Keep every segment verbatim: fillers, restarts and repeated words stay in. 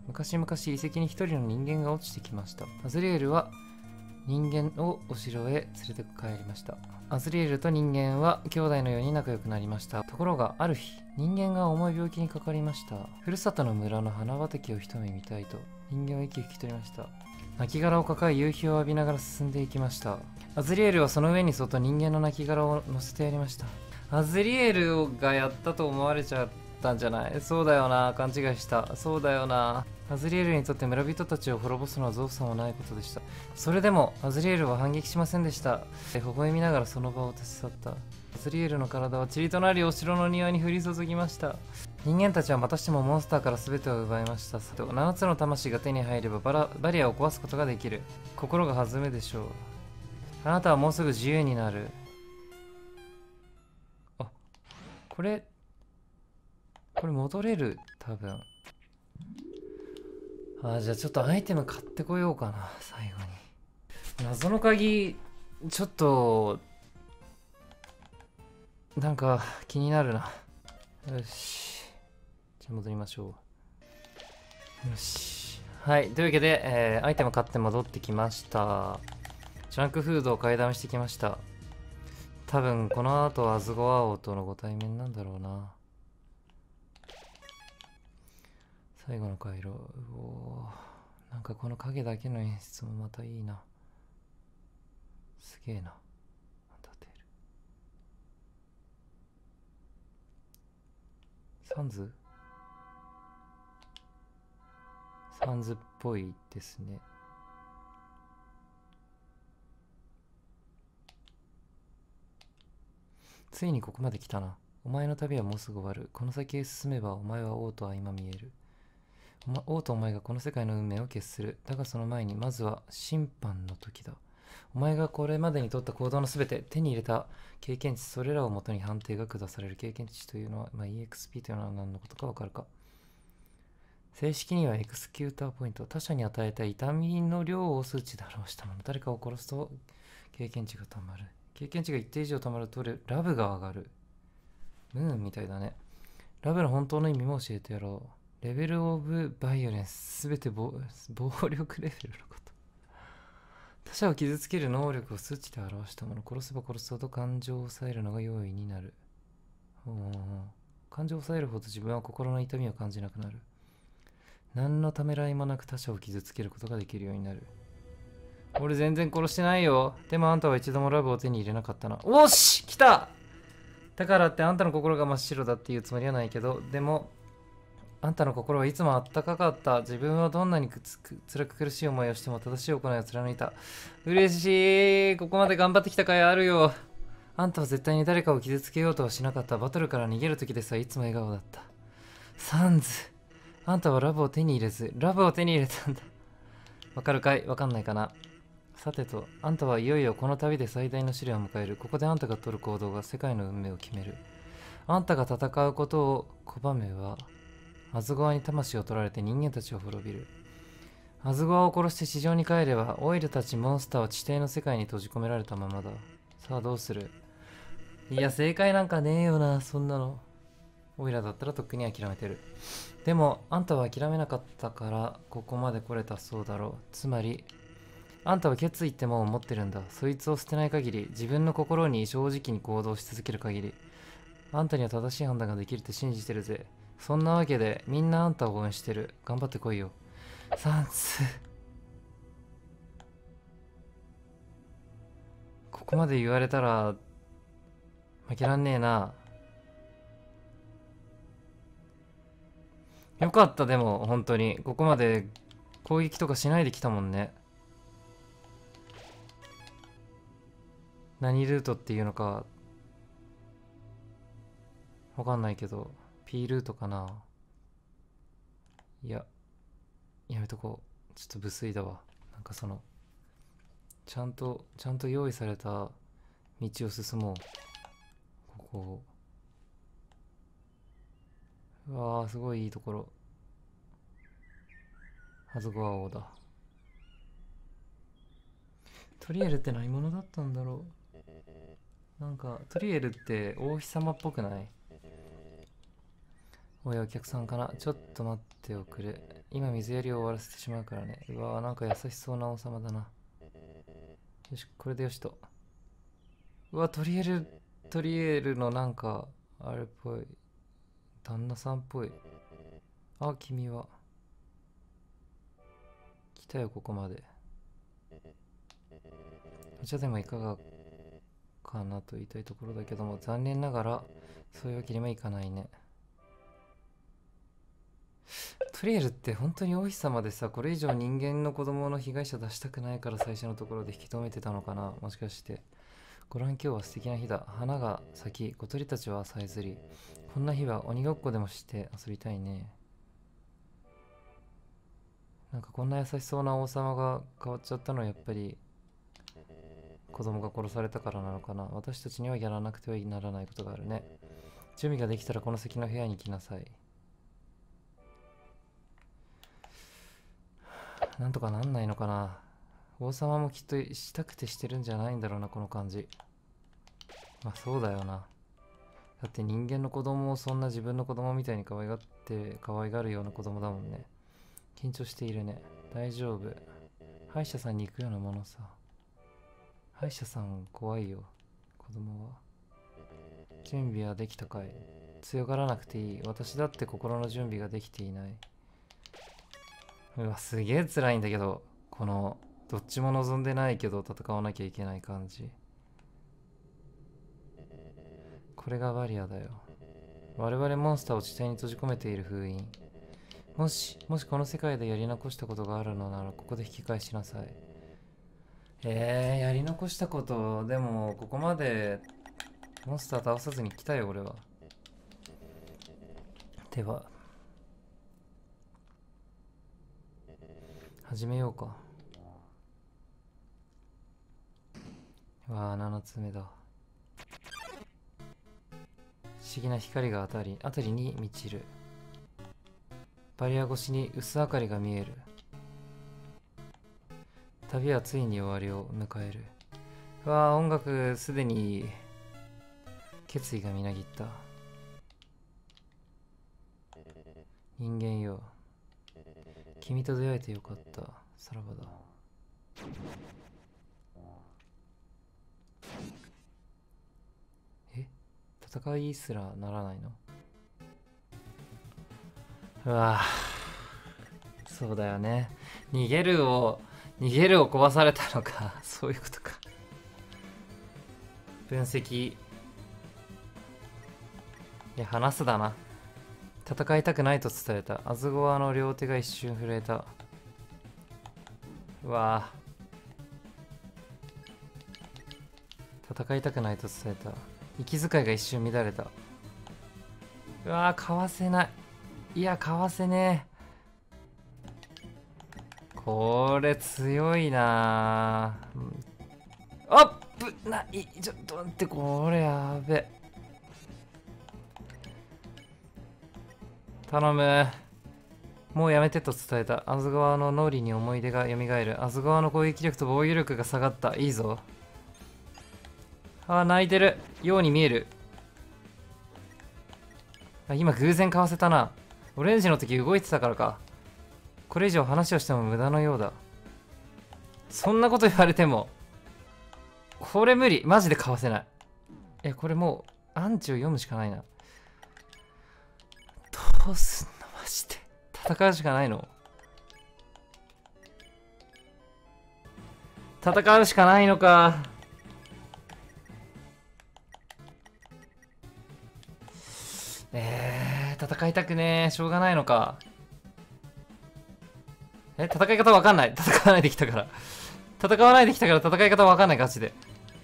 昔々遺跡に一人の人間が落ちてきました。アズリエルは人間をお城へ連れて帰りました。アズリエルと人間は兄弟のように仲良くなりました。ところがある日、人間が重い病気にかかりました。ふるさとの村の花畑を一目見たいと人間は息を引き取りました。亡骸を抱え夕日を浴びながら進んでいきました。アズリエルはその上にそっと人間の亡骸を乗せてやりました。アズリエルがやったと思われちゃったんじゃない？そうだよな、勘違いした。そうだよな。アズリエルにとって村人たちを滅ぼすのは造作もないことでした。それでもアズリエルは反撃しませんでした。微笑みながらその場を立ち去った。アズリエルの体は塵となりお城の庭に降り注ぎました。人間たちはまたしてもモンスターから全てを奪いました。ななつの魂が手に入ればバラバリアを壊すことができる。心が弾むでしょう。あなたはもうすぐ自由になる。あ、これこれ戻れる、多分。あ、じゃあちょっとアイテム買ってこようかな、最後に。謎の鍵、ちょっと、なんか気になるな。よし。じゃあ戻りましょう。よし。はい。というわけで、えー、アイテム買って戻ってきました。ジャンクフードを買いだめしてきました。多分この後アズゴアオとのご対面なんだろうな。最後の回路。うおー、なんかこの影だけの演出もまたいいな。すげえな。サンズサンズっぽいですね。ついにここまで来たな。お前の旅はもうすぐ終わる。この先へ進めばお前は王と相まみえる。お、ま、王とお前がこの世界の運命を決する。だがその前にまずは審判の時だ。お前がこれまでに取った行動のすべて、手に入れた経験値、それらをもとに判定が下される。経験値というのは、まあ、イーエックスピー というのは何のことかわかるか。正式にはエクスキューターポイント。他者に与えた痛みの量を数値で表したもの。誰かを殺すと経験値がたまる。経験値が一定以上たまるとラブが上がる。ムーンみたいだね。ラブの本当の意味も教えてやろう。レベルオブバイオレンス。すべて暴力レベルのこと。他者を傷つける能力を数値で表したもの。殺せば殺すほど感情を抑えるのが容易になる。感情を抑えるほど自分は心の痛みを感じなくなる。何のためらいもなく他者を傷つけることができるようになる。俺全然殺してないよ。でもあんたは一度もラブを手に入れなかったな。おし来た。だからってあんたの心が真っ白だっていうつもりはないけど、でもあんたの心はいつもあったかかった。自分はどんなにくつく辛く苦しい思いをしても正しい行いを貫いた。嬉しい。ここまで頑張ってきた甲斐あるよ。あんたは絶対に誰かを傷つけようとはしなかった。バトルから逃げる時でさえいつも笑顔だった。サンズ、あんたはラブを手に入れず、ラブを手に入れたんだ。わかるかい？わかんないかな。さてと、あんたはいよいよこの旅で最大の試練を迎える。ここであんたが取る行動が世界の運命を決める。あんたが戦うことを拒めば、アズゴアに魂を取られて人間たちは滅びる。アズゴアを殺して地上に帰れば、オイルたちモンスターは地底の世界に閉じ込められたままだ。さあどうする？いや、正解なんかねえよな、そんなの。オイラだったらとっくに諦めてる。でも、あんたは諦めなかったから、ここまで来れたそうだろう。つまり、あんたは決意ってもんを持ってるんだ。そいつを捨てない限り、自分の心に正直に行動し続ける限り、あんたには正しい判断ができるって信じてるぜ。そんなわけで、みんなあんたを応援してる。頑張ってこいよ。サンス。ここまで言われたら、負けらんねえな。よかった、でも、本当に。ここまで攻撃とかしないで来たもんね。何ルートっていうのか、わかんないけど、P ルートかな。いや、やめとこう。ちょっと無粋だわ。なんかその、ちゃんと、ちゃんと用意された道を進もう。ここ。うわー、すごいいいところ。ハズゴア王だ。トリエルって何者だったんだろう。なんか、トリエルって王妃様っぽくない？おい、お客さんかな。ちょっと待っておくれ。 今水やりを終わらせてしまうからね。うわー、なんか優しそうな王様だな。よし、これでよしと。うわ、トリエル、トリエルのなんか、あれっぽい。旦那さんっぽい。あ、君は。来たよ、ここまで。お茶でもいかがかなと言いたいところだけども、残念ながら、そういうわけにもいかないね。トリエルって本当に王妃様でさ、これ以上人間の子供の被害者出したくないから最初のところで引き止めてたのかな、もしかして。ご覧、今日は素敵な日だ。花が咲き、小鳥たちはさえずり。こんな日は鬼ごっこでもして遊びたいね。なんかこんな優しそうな王様が変わっちゃったのはやっぱり子供が殺されたからなのかな。私たちにはやらなくてはならないことがあるね。準備ができたらこの先の部屋に来なさい。なんとかなんないのかな。王様もきっとしたくてしてるんじゃないんだろうな、この感じ。まあそうだよな。だって人間の子供をそんな自分の子供みたいに可愛がって可愛がるような子供だもんね。緊張しているね。大丈夫。歯医者さんに行くようなものさ。歯医者さん怖いよ、子供は。準備はできたかい？強がらなくていい。私だって心の準備ができていない。うわ、すげえ辛いんだけど、このどっちも望んでないけど戦わなきゃいけない感じ。これがバリアだよ。我々モンスターを地底に閉じ込めている封印。もし、もしこの世界でやり残したことがあるのならここで引き返しなさい。えー、やり残したこと、でもここまでモンスター倒さずに来たよ俺は。では始めようか。わあ、ななつめだ。不思議な光が辺り辺りに満ちる。バリア越しに薄明かりが見える。旅はついに終わりを迎える。うわあ、音楽すでに決意がみなぎった。人間よ、君と出会えてよかった。さらばだ。え、戦いすらならないの？うわぁ、そうだよね。逃げるを逃げるを壊されたのか。そういうことか。分析。いや、話すだな。戦いたくないと伝えた。アズゴアの両手が一瞬震えた。うわぁ、戦いたくないと伝えた。息遣いが一瞬乱れた。うわぁ、かわせない。いや、かわせねえ。これ強いなぁ。あっぶない、ちょっと待って、これやべ。頼む。もうやめてと伝えた。アズゴアの脳裏に思い出が蘇る。アズゴアの攻撃力と防御力が下がった。いいぞ。あー、泣いてるように見える。あ、今偶然かわせたな。オレンジの時動いてたからか。これ以上話をしても無駄のようだ。そんなこと言われてもこれ無理。マジでかわせない。え、これもうアンチを読むしかないな。どうすんのマジで。戦うしかないの。戦うしかないのか。えー、戦いたくねえ。しょうがないのか。え、戦い方わかんない。戦わないできたから。戦わないできたから戦い方わかんない、ガチで。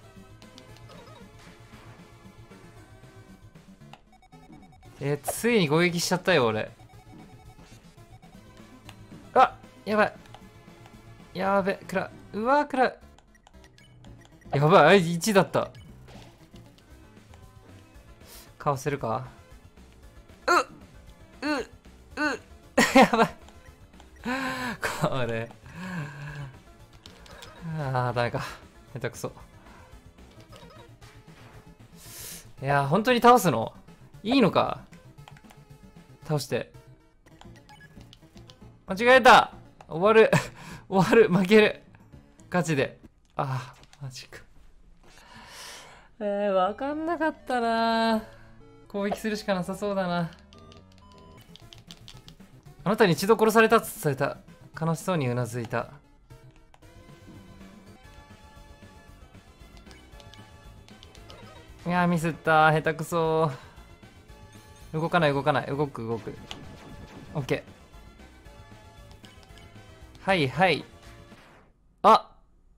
えー、ついに攻撃しちゃったよ、俺。あ、やばい。やべ、くら、うわ、くら。やばい、あいついちだった。かわせるか。う、う、う、やばい。これ。ああ、ダメか。下手くそ。いやー、本当に倒すのいいのか。倒して。 間違えた。終わる。終わる。負ける。ガチで。ああ、マジか。えー、わかんなかったな。攻撃するしかなさそうだな。あなたに一度殺されたと伝えた。悲しそうにうなずいた。いやー、ミスった。下手くそ。動かない動かない。動く動く。オッケー。はいはい。あ、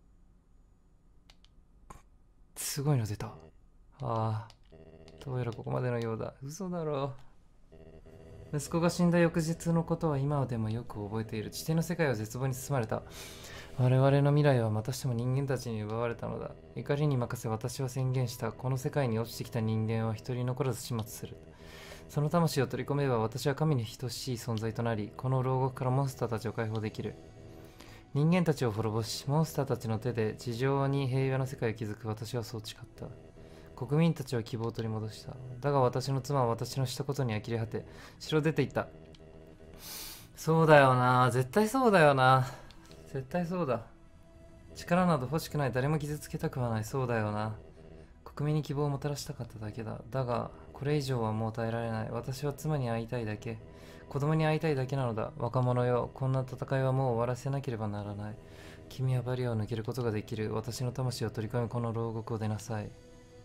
すごいの出た。ああ、どうやらここまでのようだ。嘘だろう。息子が死んだ翌日のことは今でもよく覚えている。地底の世界は絶望に包まれた。我々の未来はまたしても人間たちに奪われたのだ。怒りに任せ私は宣言した。この世界に落ちてきた人間は一人残らず始末する。その魂を取り込めば私は神に等しい存在となり、この牢獄からモンスターたちを解放できる。人間たちを滅ぼし、モンスターたちの手で地上に平和な世界を築く私はそう誓った。国民たちは希望を取り戻した。だが私の妻は私のしたことに呆れ果て、城出て行った。そうだよな。絶対そうだよな。絶対そうだ。力など欲しくない。誰も傷つけたくはない。そうだよな。国民に希望をもたらしたかっただけだ。だが、これ以上はもう耐えられない。私は妻に会いたいだけ。子供に会いたいだけなのだ。若者よ、こんな戦いはもう終わらせなければならない。君はバリアを抜けることができる。私の魂を取り込み、この牢獄を出なさい。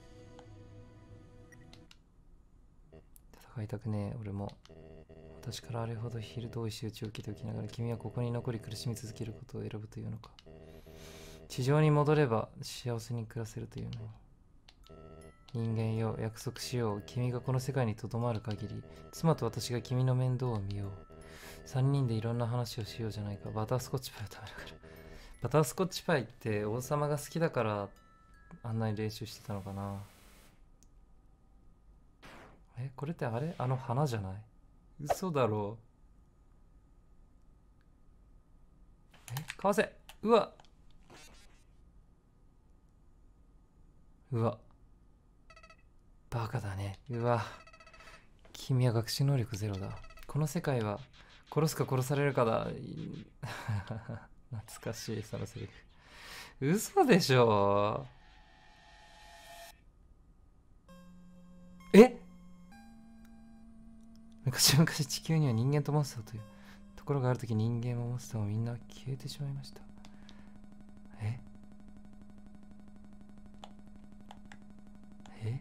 戦いたくねえ、俺も。私からあれほどひどい仕打ちを受けておきながら、君はここに残り苦しみ続けることを選ぶというのか。地上に戻れば幸せに暮らせるというのに。人間よ、約束しよう。君がこの世界にとどまる限り、妻と私が君の面倒を見よう。三人でいろんな話をしようじゃないか。バタースコッチパイを食べながら。バタースコッチパイって王様が好きだからあんなに練習してたのかな。え、これってあれ？あの花じゃない？嘘だろう。え、かわせ。うわ。うわ。バカだね。うわ。君は学習能力ゼロだ。この世界は殺すか殺されるかだ。懐かしい、そのセリフ。嘘でしょ。え？昔々地球には人間とモンスターというところがあるとき、人間もモンスターもみんな消えてしまいました。え？え？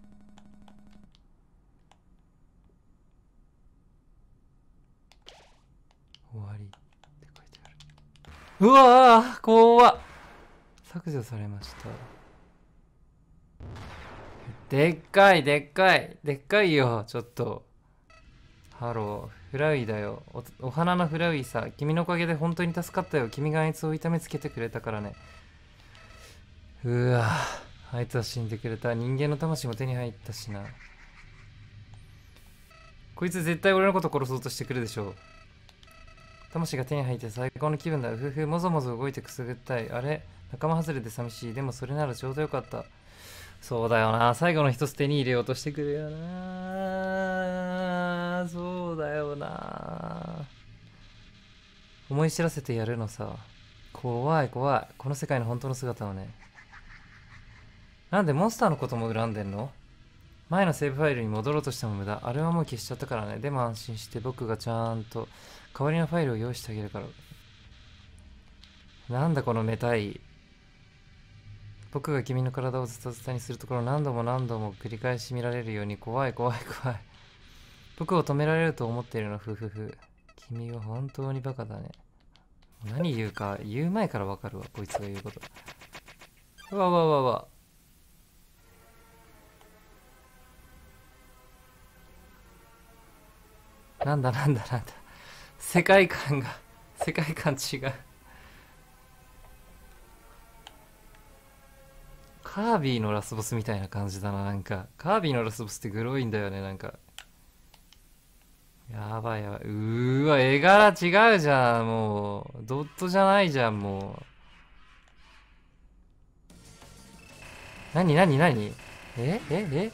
終わりって書いてある。うわー、怖っ。削除されました。でっかいでっかいでっかいよ。ちょっとハロー、フラウィだよ。 お, お花のフラウィさ、君のおかげで本当に助かったよ。君があいつを痛めつけてくれたからね。うわ、あいつは死んでくれた。人間の魂も手に入ったしな。こいつ絶対俺のこと殺そうとしてくるでしょ。魂が手に入って最高の気分だ。うふふ、もぞもぞ動いてくすぐったい。あれ、仲間外れで寂しい。でもそれならちょうどよかった。そうだよな。最後の一つ手に入れようとしてくるよな。そうだよな。思い知らせてやるのさ。怖い怖い。この世界の本当の姿をね。なんでモンスターのことも恨んでんの？前のセーブファイルに戻ろうとしても無駄。あれはもう消しちゃったからね。でも安心して、僕がちゃんと代わりのファイルを用意してあげるから。なんだこのめたい。僕が君の体をズタズタにするところを何度も何度も繰り返し見られるように。怖い怖い怖い。僕を止められると思っているの。ふふふ。君は本当にバカだね。何言うか言う前からわかるわ、こいつが言うこと。うわうわうわうわ。なんだなんだなんだ。世界観が世界観違う。カービィのラスボスみたいな感じだな。なんかカービィのラスボスってグロいんだよね。なんかやばいやばい。うーわ、絵柄違うじゃん。もうドットじゃないじゃん。もう何何何。えええ、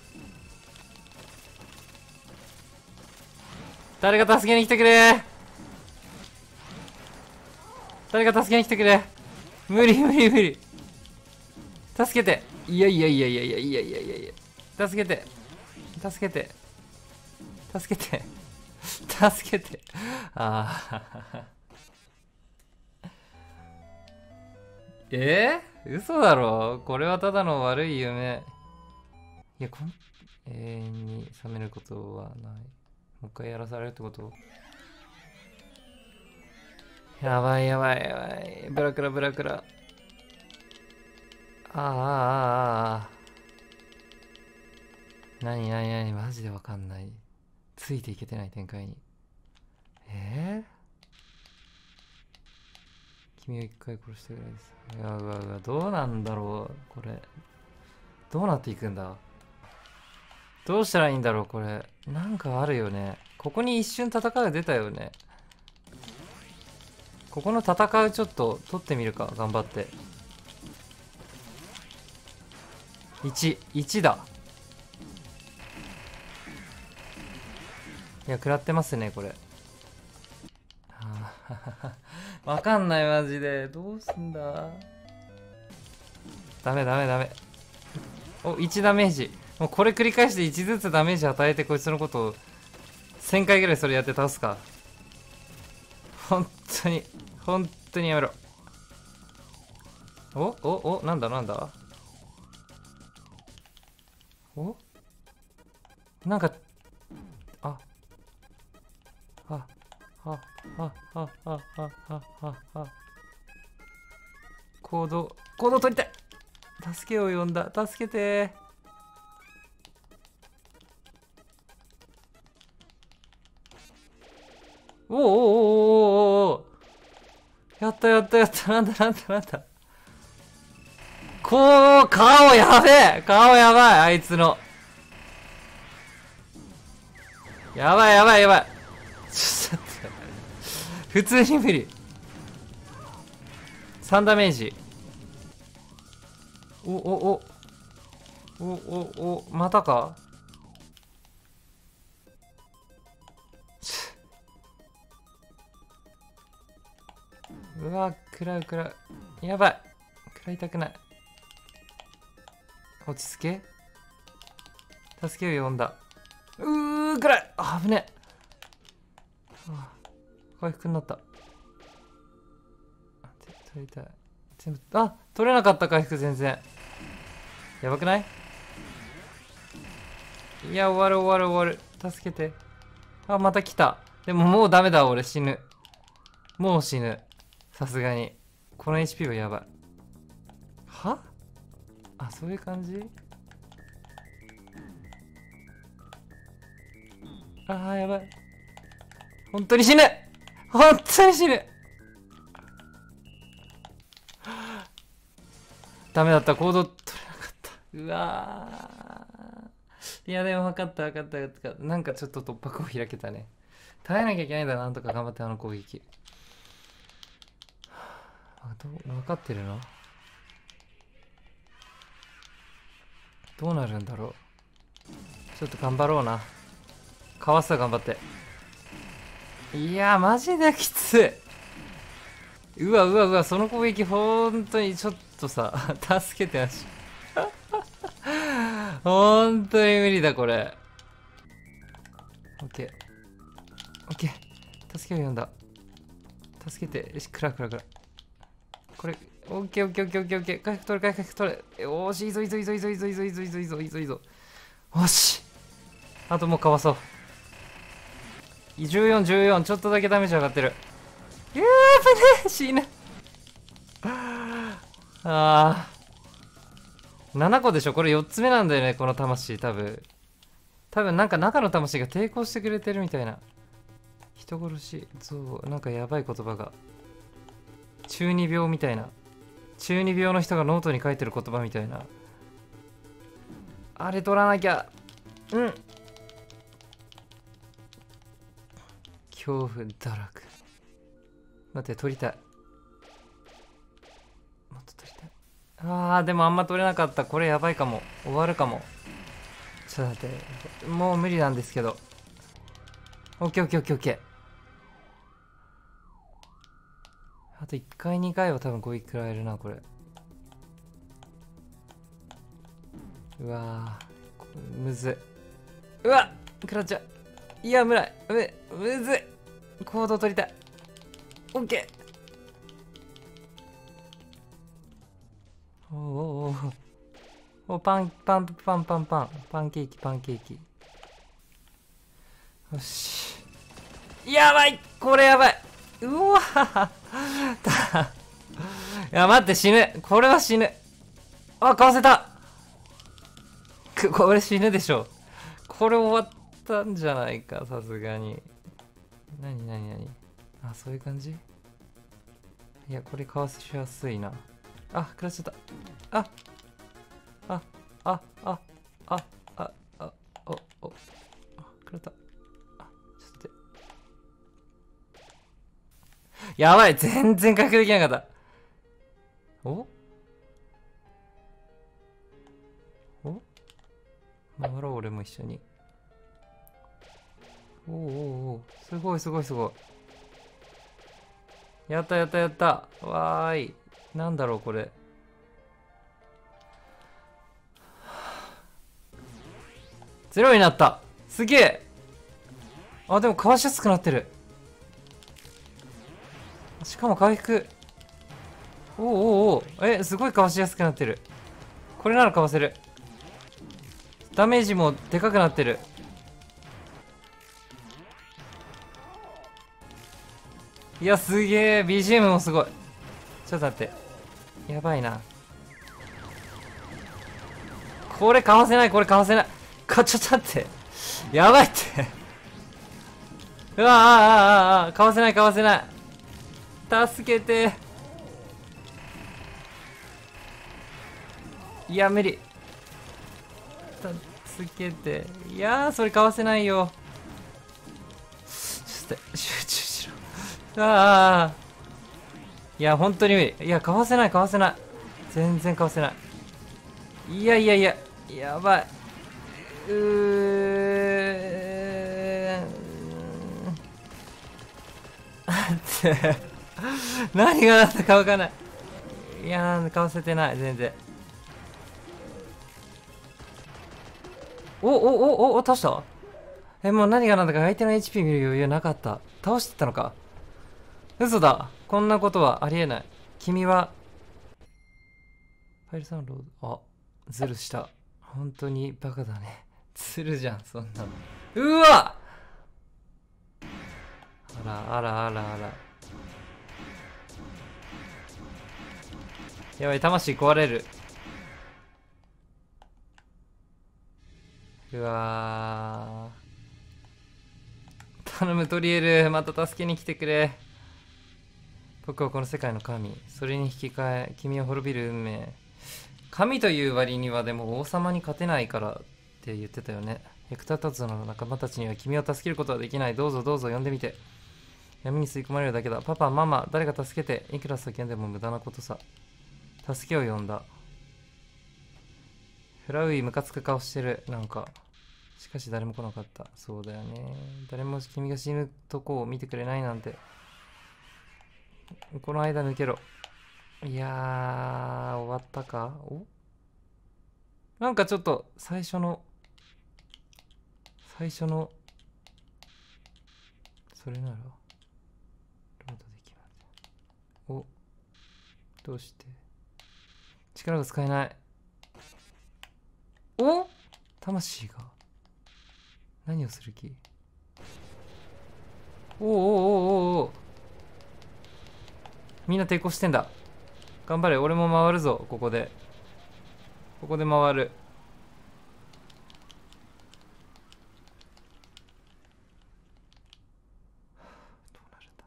誰か助けに来てくれ。 誰か助けに来てくれ。無理無理無理。助けて。いやいやいやいやいやいやいやいやいや。助けて。助けて。助けて。助けて。ああ。えー、嘘だろ。これはただの悪い夢。いや、こん永遠に覚めることはない。もう一回やらされるってこと？やばいやばいやばい。ブラクラブラクラ。ああああああ。なになになに、マジでわかんない。ついていけてない展開に。えー、君を一回殺してくらいです。いやうわうわ、どうなんだろうこれ。どうなっていくんだ。どうしたらいいんだろうこれ。なんかあるよね。ここに一瞬戦う出たよね。ここの戦うちょっと取ってみるか。頑張って。いち、いちだ。いや、食らってますね、これ。わかんない、マジで。どうすんだ。ダメダメダメ。お、いちダメージ。もうこれ繰り返していちずつダメージ与えて、こいつのことをせんかいぐらいそれやって倒すか。本当に、本当にやめろ。おおお、なんだなんだおなんか、あ、あ、あ、あ、あ、あ、あ、あ、あ、あ、行動、行動取りたい。助けを呼んだ。助けて。おおおおおお、やったやったやった。なんだなんだなんだ。こう、顔やべえ。顔やばい、あいつの。やばいやばいやばい。ちょっと待って。普通に無理。さんダメージ。おおお。おおお、またか。うわ、食らう食らう。やばい。食らいたくない。落ち着け。助けを呼んだ。うー、食らい。あ、危ねえ。あ、回復になった。取りたい。全部、あ、取れなかった回復全然。やばくない？いや、終わる終わる終わる。助けて。あ、また来た。でももうダメだ、俺死ぬ。もう死ぬ。さすがに。この エイチピー はやばい。は？あ、そういう感じ？あー、やばい。本当に死ぬ！本当に死ぬ！ダメだった。行動取れなかった。うわー。いや、でも分かった分かった分かった。なんかちょっと突破口開けたね。耐えなきゃいけないんだ。なんとか頑張って、あの攻撃。あ、どう、分かってるの？どうなるんだろう。ちょっと頑張ろうな。かわすは頑張って。いやー、マジできつい。うわうわうわ、その攻撃ほんとにちょっとさ、助けてほしい。ほんとに無理だこれ。オッケーオッケー、助けを呼んだ。助けて。よし、クラクラクラ。これオッケーオッケーオッケーオッケーオッケー。回復取れ回復取れ。よーし、いいぞいいぞいいぞいいぞいいぞいいぞいいぞいいぞいいぞいいぞいいぞ。よし、あともうかわそう。じゅうよん、じゅうよん、ちょっとだけダメージ上がってる。やー、危ね、死ぬ。あー、ななこでしょ。これよっつめなんだよね、この魂。多分多分なんか中の魂が抵抗してくれてるみたいな。人殺し、そう、なんかやばい言葉が。中二病みたいな。中二病の人がノートに書いてる言葉みたいな。あれ取らなきゃ。うん、恐怖堕落。待って、取りたい。もっと取りたい。あー、でもあんま取れなかった。これやばいかも。終わるかも。ちょっと待って。もう無理なんですけど。オッケーオッケーオッケーオッケー。 あといっかいにかいは多分攻撃食らえるなこれ。うわーむずい。うわっ食らっちゃう。いや、むらい。む、むずい。行動取りたい。オッケー。おおおおお。パン、パン、パン、パン、パン。パンケーキ、パンケーキ。よし。やばいこれやばいうわたいや、待って、死ぬ。これは死ぬ。あ、かわせたくこれ死ぬでしょ。これ終わったんじゃないか、さすがに。なになになにあ、そういう感じ。いや、これかわせしやすいな。あ、食らっちゃった。ああ、あ、あ、あ、あ、あ、お、お、あ、食らった。あ、ちょっと待って。やばい全然回復できなかった。おお回ろう、俺も一緒に。おおおおすごいすごいすごい。やったやったやった。わーい。なんだろうこれ。ゼロになった。すげえ。あ、でもかわしやすくなってる。しかも回復。おおおおえ、すごいかわしやすくなってる。これならかわせる。ダメージもでかくなってる。いや、すげえ。 ビージーエム もすごい。ちょっと待って。やばいな。これかわせない。これかわせない。か、ちょっと待って。やばいってうわあああああかわせないかわせない。助けて。いや、無理。助けて。いやー、それかわせないよ。ちょっと集中しろ。ああ。いや、本当に無理。いや、かわせないかわせない。全然かわせない。いやいやいや、やばい。うーん。何が何だかわかんない。いやー、かわせてない、全然。おおおおお倒した。え、もう何が何だか相手の エイチピー 見る余裕なかった。倒してたのか。嘘だ。こんなことはありえない。君はファイルサウンロード。あ、ズルした。本当にバカだね。ズルじゃん、そんなの。うわあらあらあらあら。やばい、魂壊れる。うわー。頼む、トリエル。また助けに来てくれ。僕はこの世界の神。それに引き換え、君を滅びる運命。神という割にはでも王様に勝てないからって言ってたよね。役立たずの仲間たちには君を助けることはできない。どうぞどうぞ呼んでみて。闇に吸い込まれるだけだ。パパ、ママ、誰か助けて。いくら叫んでも無駄なことさ。助けを呼んだ。フラウイムカつく顔してる。なんか。しかし誰も来なかった。そうだよね。誰も君が死ぬとこを見てくれないなんて。この間抜けろ。いやー、終わったか。おなんかちょっと最初の最初のそれならロードできます。おどうして力が使えない。お魂が何をする気。おおおおおおみんな抵抗してんだ。頑張れ。俺も回るぞ。ここでここで回る。どうなるん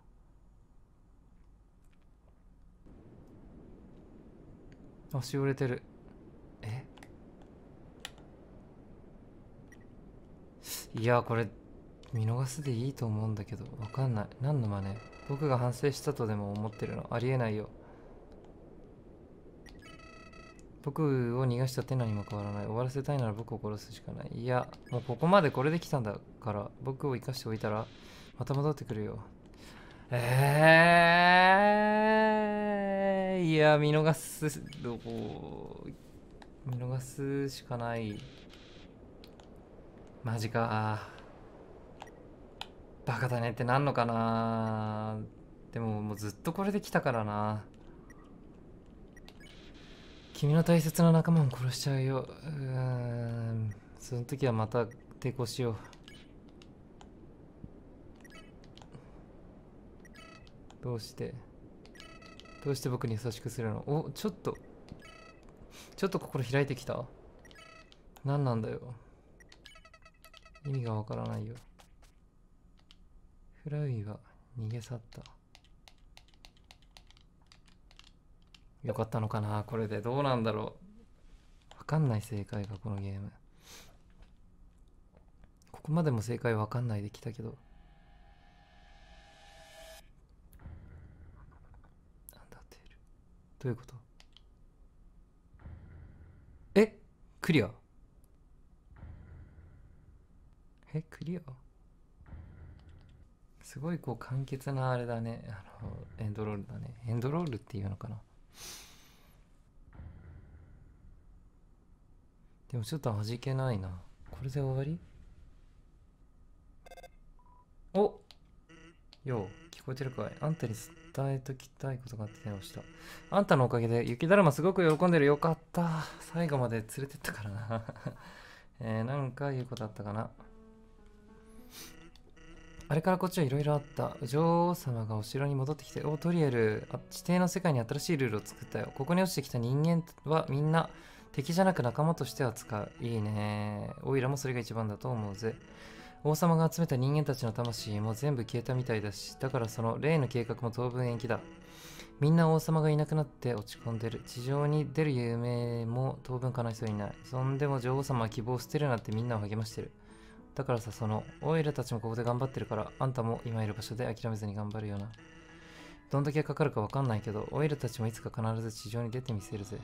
だ。あ、しおれてる。えいや、これ見逃すでいいと思うんだけど、わかんない。何の真似。僕が反省したとでも思ってるの。ありえないよ。僕を逃がした手何も変わらない。終わらせたいなら僕を殺すしかない。いや、もうここまでこれで来たんだから、僕を生かしておいたら、また戻ってくるよ。えや、見逃す、どこ、見逃すしかない。マジか。バカだねってなんのかな。でももうずっとこれで来たからな。君の大切な仲間を殺しちゃうよ。うーん。その時はまた抵抗しよう。どうしてどうして僕に優しくするの。お、ちょっとちょっと心開いてきた。何なんだよ。意味がわからないよ。フラウィは逃げ去った。よかったのかなこれで。どうなんだろう。わかんない正解がこのゲーム。ここまでも正解わかんないできたけど。なんだってる。どういうこと。えクリア。えクリアすごいこう簡潔なあれだね。あのエンドロールだね。エンドロールっていうのかな。でもちょっと味気ないな。これで終わり。およう聞こえてるかい。あんたに伝えときたいことがあって電話した。あんたのおかげで雪だるますごく喜んでる。よかった。最後まで連れてったからなえー、なんか言うことあったかな。あれからこっちはいろいろあった。女王様がお城に戻ってきて、お、トリエル、あ地底の世界に新しいルールを作ったよ。ここに落ちてきた人間はみんな敵じゃなく仲間として扱う。いいね。オイラもそれが一番だと思うぜ。王様が集めた人間たちの魂も全部消えたみたいだし、だからその例の計画も当分延期だ。みんな王様がいなくなって落ち込んでる。地上に出る夢も当分叶いそうにない。そんでも女王様は希望を捨てるなってみんなを励ましてる。だからさ、その、オイラたちもここで頑張ってるから、あんたも今いる場所で諦めずに頑張るよな。どんだけかかるかわかんないけど、オイラたちもいつか必ず地上に出てみせるぜ。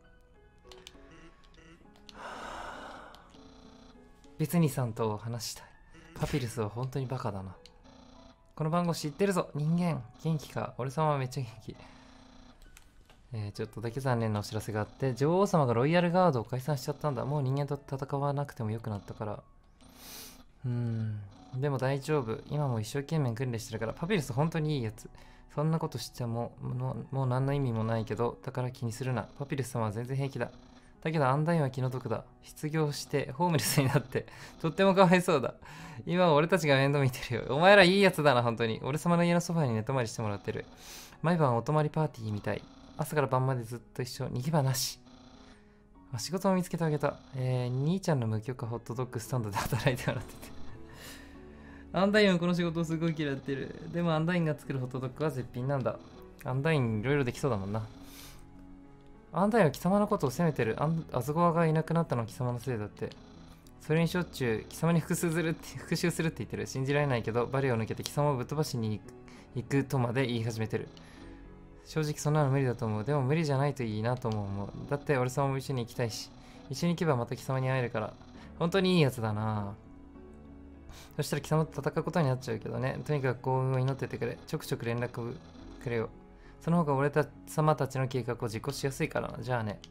ベツニさんと話したい。パピルスは本当にバカだな。この番号知ってるぞ。人間、元気か。俺様はめっちゃ元気。えー、ちょっとだけ残念なお知らせがあって、女王様がロイヤルガードを解散しちゃったんだ。もう人間と戦わなくてもよくなったから。うーん。でも大丈夫。今も一生懸命訓練してるから。パピルス本当にいいやつ。そんなことしてももう、もう何の意味もないけど、だから気にするな。パピルス様は全然平気だ。だけどアンダインは気の毒だ。失業してホームレスになってとってもかわいそうだ。今は俺たちが面倒見てるよ。お前らいいやつだな本当に。俺様の家のソファに寝泊まりしてもらってる。毎晩お泊まりパーティーみたい。朝から晩までずっと一緒。逃げ場なし。仕事も見つけてあげた。えー、兄ちゃんの無許可ホットドッグスタンドで働いてもらってて。アンダインはこの仕事をすごい嫌ってる。でもアンダインが作るホットドッグは絶品なんだ。アンダインいろいろできそうだもんな。アンダインは貴様のことを責めてる。アンアズゴアがいなくなったのは貴様のせいだって。それにしょっちゅう貴様に復讐するって復讐するって言ってる。信じられないけどバレエを抜けて貴様をぶっ飛ばしに行くとまで言い始めてる。正直そんなの無理だと思う。でも無理じゃないといいなと思う。だって俺様も一緒に行きたいし。一緒に行けばまた貴様に会えるから。本当にいいやつだな。そしたら貴様と戦うことになっちゃうけどね。とにかく幸運を祈っててくれ。ちょくちょく連絡くれよ。その方が俺た様たちの計画を実行しやすいからな。じゃあね。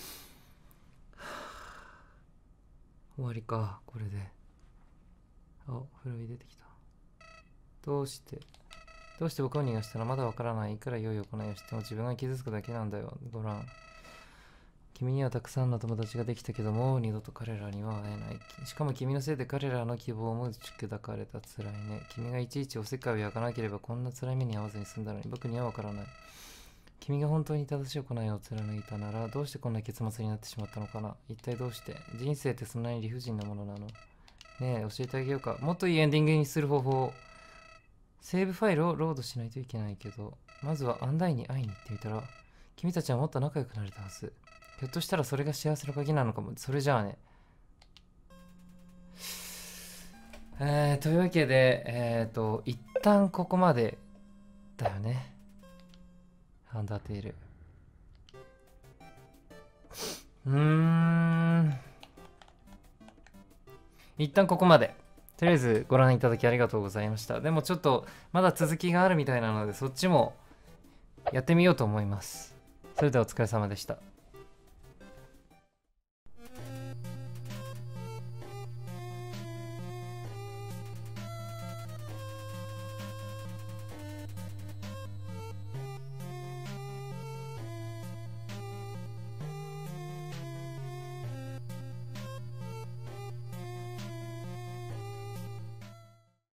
終わりか、これで。あ、古い出てきた。どうしてどうして僕を逃がしたのまだわからない。いくら良い行いをしても自分が傷つくだけなんだよ。ごらん。君にはたくさんの友達ができたけども、二度と彼らには会えない。しかも君のせいで彼らの希望も打ち砕かれた。辛いね。君がいちいちおせっかいを焼かなければこんな辛い目に遭わずに済んだのに、僕にはわからない。君が本当に正しい行いを貫いたなら、どうしてこんな結末になってしまったのかな。一体どうして。人生ってそんなに理不尽なものなの。ねえ、教えてあげようか。もっといいエンディングにする方法。セーブファイルをロードしないといけないけど、まずはアンダインに会いに行ってみたら、君たちはもっと仲良くなれたはず。ひょっとしたらそれが幸せの鍵なのかも。それじゃあね。えー、というわけで、えっと、一旦ここまでだよね。アンダーテール。うーん。一旦ここまで。とりあえずご覧いただきありがとうございました。でもちょっとまだ続きがあるみたいなので、そっちもやってみようと思います。 それではお疲れ様でした。